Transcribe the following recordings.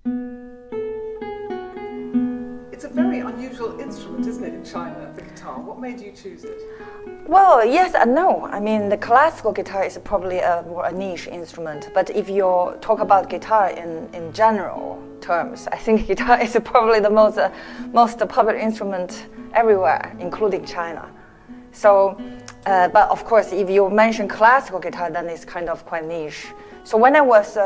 It's a very unusual instrument, isn't it, in China, the guitar? What made you choose it? Well, yes and no. I mean, the classical guitar is probably a niche instrument, but if you talk about guitar in general terms, I think guitar is probably the most popular instrument everywhere, including China. So, but of course, if you mention classical guitar, then it's kind of quite niche. So when I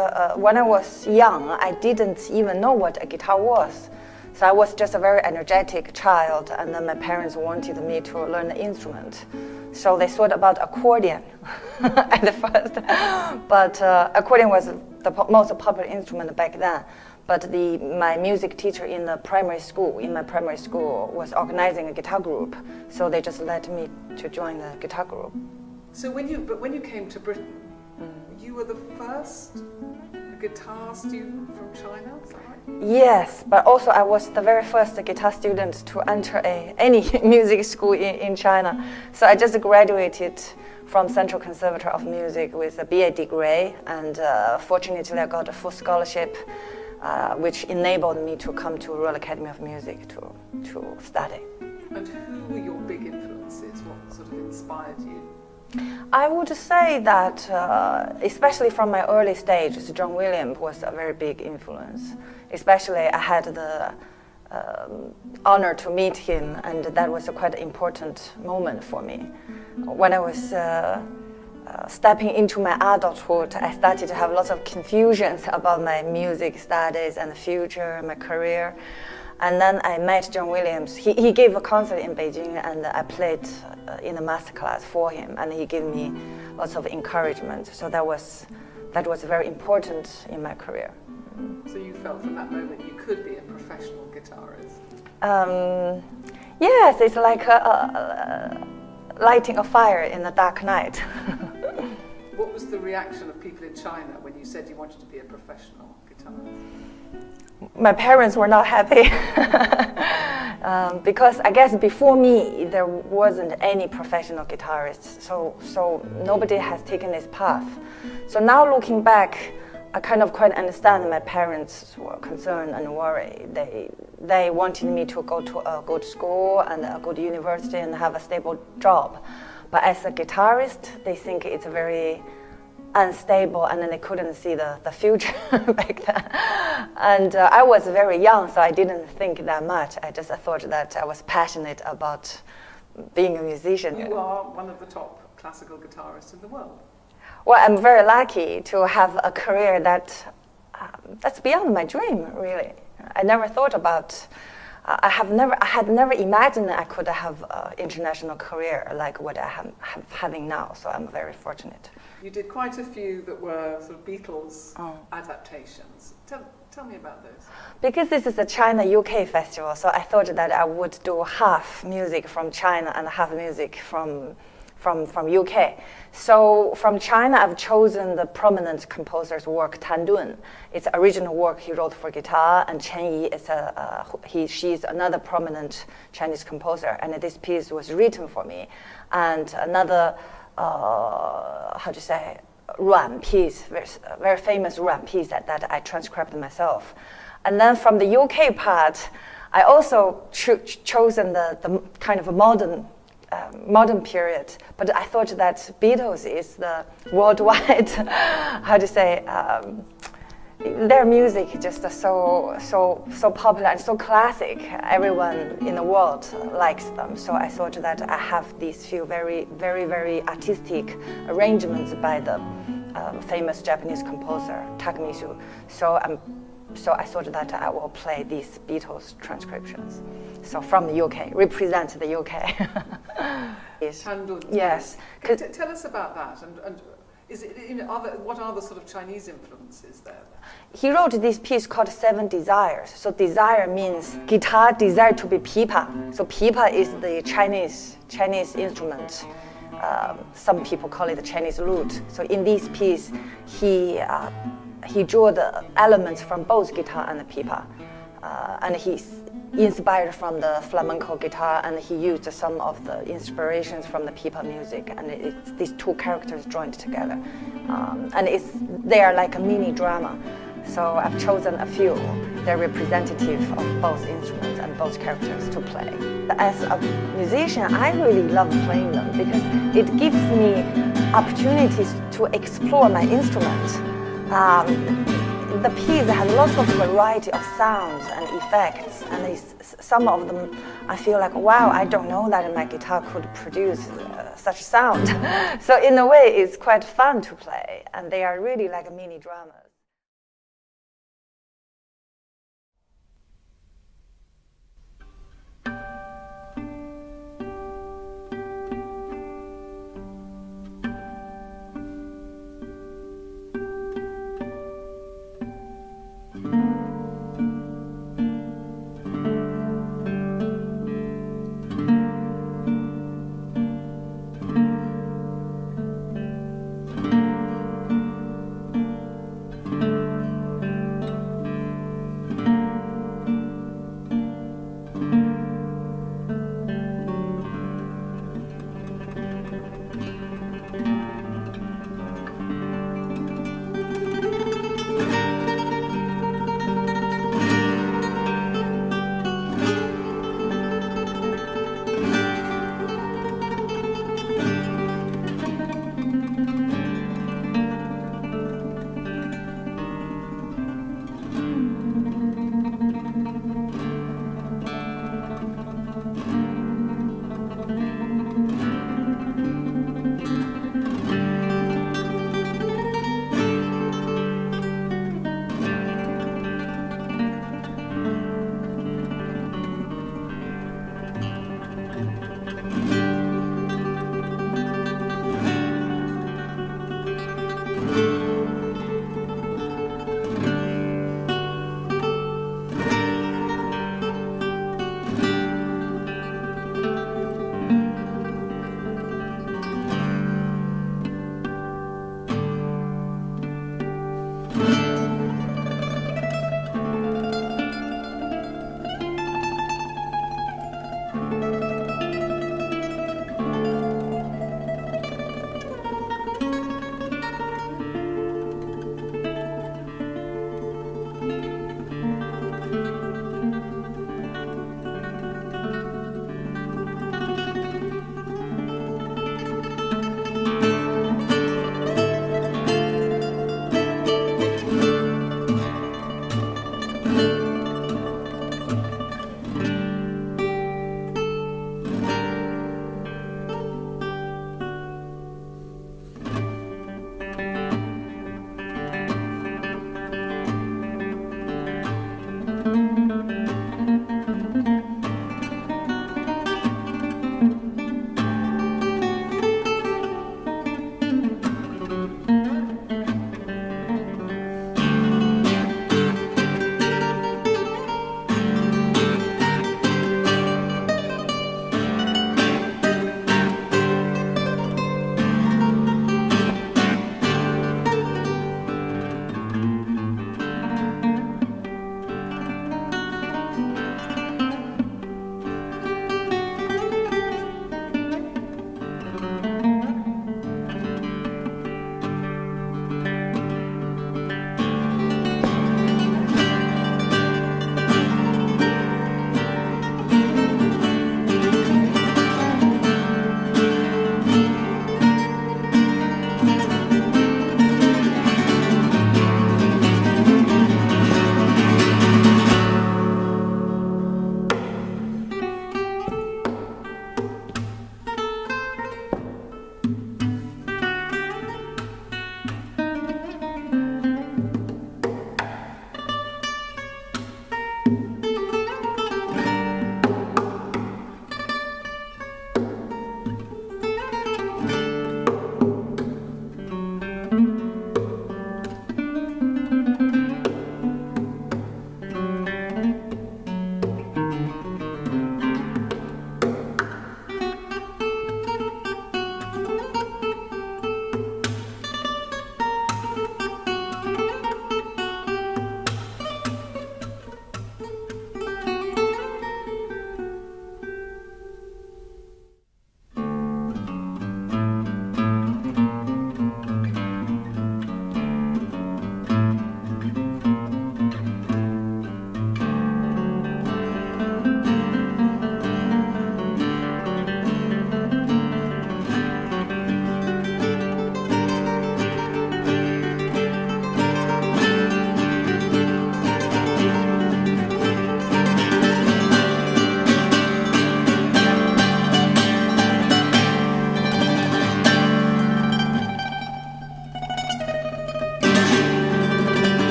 was young, I didn't even know what a guitar was. So I was just a very energetic child, and then my parents wanted me to learn the instrument. So they thought about accordion at the first, but accordion was the most popular instrument back then. But my music teacher in my primary school was organizing a guitar group, so they just let me to join the guitar group. So when you came to Britain, you were the first guitar student from China, is that right? Yes, but also I was the very first guitar student to enter any music school in China. So I just graduated from Central Conservatory of Music with a BA degree, and fortunately I got a full scholarship, which enabled me to come to Royal Academy of Music to study. And who were your big influences? What sort of inspired you? I would say that, especially from my early stages, John Williams was a very big influence. Especially, I had the honor to meet him, and that was a quite important moment for me. When I was stepping into my adulthood, I started to have lots of confusions about my music studies and the future, my career. And then I met John Williams. He gave a concert in Beijing, and I played in a master class for him, and he gave me lots of encouragement. So that was very important in my career. So you felt from that moment you could be a professional guitarist? Yes, it's like lighting a fire in a dark night. What was the reaction of people in China when you said you wanted to be a professional guitarist? My parents were not happy because I guess before me there wasn't any professional guitarists, so nobody has taken this path. So now looking back, I kind of quite understand my parents were concerned and worried. They wanted me to go to a good school and a good university and have a stable job. But as a guitarist, they think it's very unstable, and then they couldn't see the future back then. And I was very young, so I didn't think that much. I just thought that I was passionate about being a musician. You are one of the top classical guitarists in the world. Well, I'm very lucky to have a career that's beyond my dream, really. I never thought about. I had never imagined that I could have an international career like what I am having now. So I'm very fortunate. You did quite a few that were sort of Beatles adaptations. Tell me about those. Because this is a China-UK festival, so I thought that I would do half music from China and half music from UK. So from China, I've chosen the prominent composer's work, Tan Dun. It's original work he wrote for guitar, and Chen Yi is she's another prominent Chinese composer, and this piece was written for me. And another, Ruan piece, very famous Ruan piece that I transcribed myself. And then from the UK part, I also chosen the kind of a modern period, but I thought that Beatles is the worldwide, their music is just so popular and so classic. Everyone in the world likes them. So I thought that I have these few very, very, very artistic arrangements by the famous Japanese composer Takemisu. So I thought that I will play these Beatles transcriptions. So from the UK, represent the UK. Yes. Tell us about that, and is it, what are the sort of Chinese influences there? He wrote this piece called Seven Desires. So desire means guitar desire to be pipa. So pipa is the Chinese instrument. Some people call it the Chinese lute. So in this piece, he drew the elements from both guitar and the pipa, and he's inspired from the flamenco guitar, and he used some of the inspirations from the pipa music, and these two characters joined together, and they are like a mini drama. So I've chosen a few. They're representative of both instruments and both characters to play. As a musician, I really love playing them because it gives me opportunities to explore my instrument. The piece has lots of variety of sounds and effects, and some of them I feel like, wow, I don't know that my guitar could produce such sound. So in a way, it's quite fun to play, and they are really like mini dramas.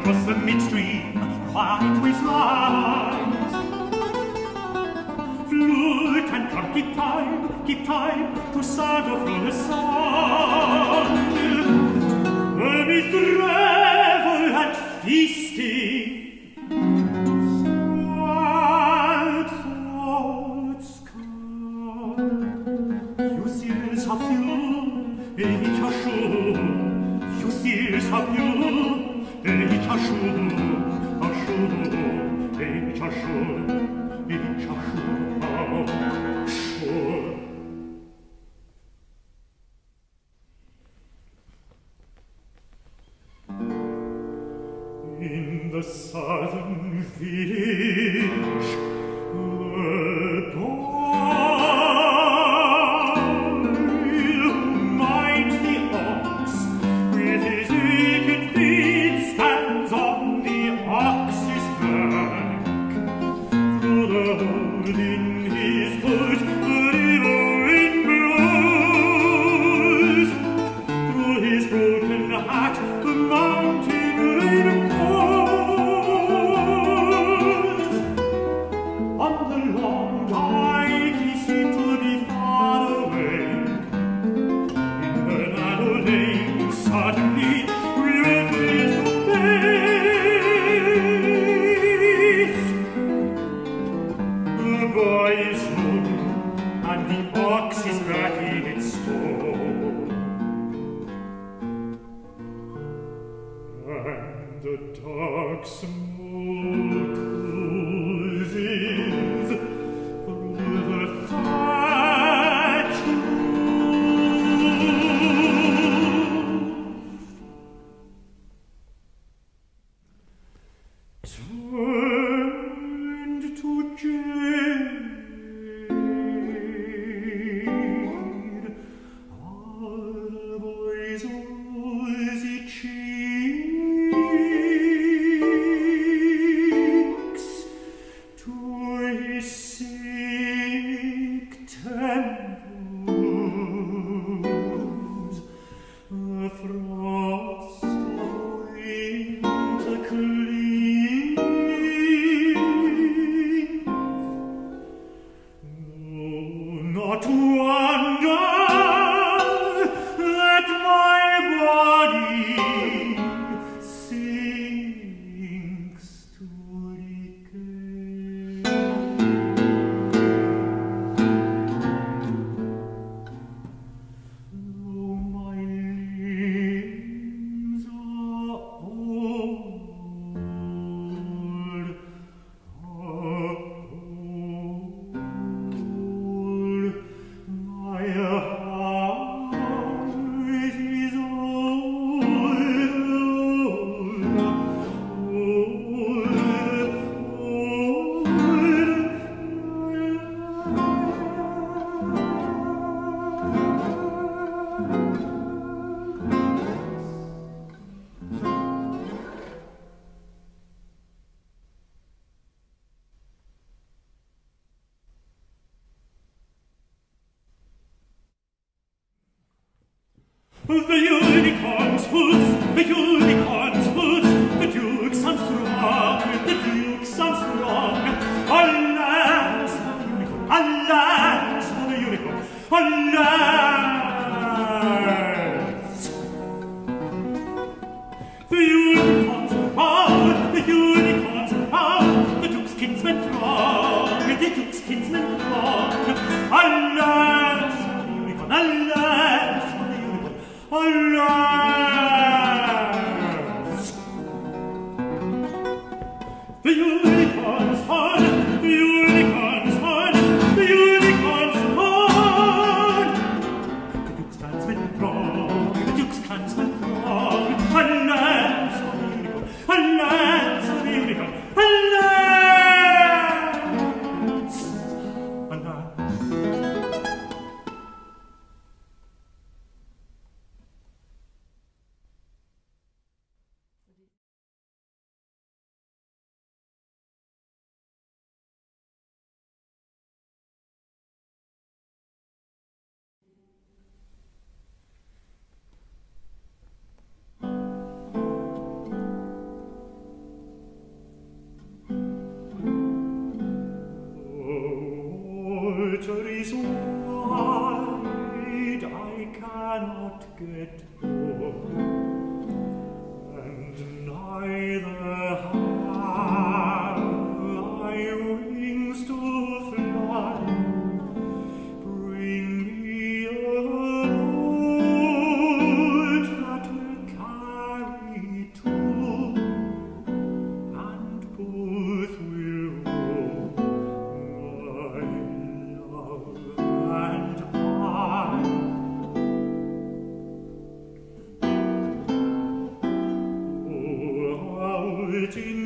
across the midstream, white waves rise. Flute and drum keep time to Santa from the sun. Amidst revel and feasting, sad thoughts come. Yusirs have you, Yusirs have you, in the southern village, the boy minds the ox with his naked feet, stands on the ox's back. Through the hole in his coat, the river wind blows. Through his broken hat, the mountain rain pours. On the long dike he seemed to be far away. In the narrow lane suddenly revealed his face. The boy is home, and the ox is back in its stall. And the dark smoke closes through the thatched roof. Turned to jade are the boy's rosy cheeks, to his sick temples the frost of winter clings. No, not wonder that my body sinks to decay. Though my limbs are old, my heart is The unicorn's hooves, the unicorn's hooves, the duke's unstrung, the duke's unstrung. Alas, for the unicorn, alas, for the unicorn, alas. The unicorn's proud, the unicorn's proud, the duke's kinsman throng, the duke's kinsman throng. Alas, for the unicorn, alas, for the unicorn, alas. The unicorn's horn, the unicorn's horn, the unicorn's horn. The duke's clansmen throng, the duke's clansmen throng. Alas, for the unicorn, alas, for the unicorn, alas, alas. treasure is wide, I cannot get home, and neither have I wings to fly. Bring me a boat that will carry two, and both will row, my love and I. Oh, out in